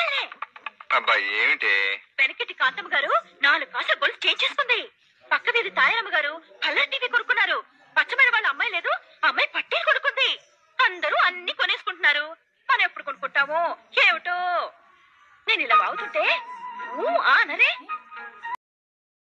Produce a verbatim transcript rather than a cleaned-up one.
చెప్పాలే. అబ్బాయి ఏమిటి? వెనకటి కాంతమ్మ గారు నాలుగు కాసుల గొలుసు చేంజ్ చేసుకుంది. పక్క వీధి తాయారమ్మ గారు కలర్ టీవీ కొనుక్కున్నారు. పచ్చమైన వాళ్ళ అమ్మాయి లేదు, అమ్మాయి పట్టీలు కొనుక్కుంది. అందరూ అన్ని కొనేసుకుంటున్నారు. మనం ఎప్పుడు కొనుక్కుంటామో ఏమిటో. నేను ఇలా బాగుతుంటే ఊ అనరే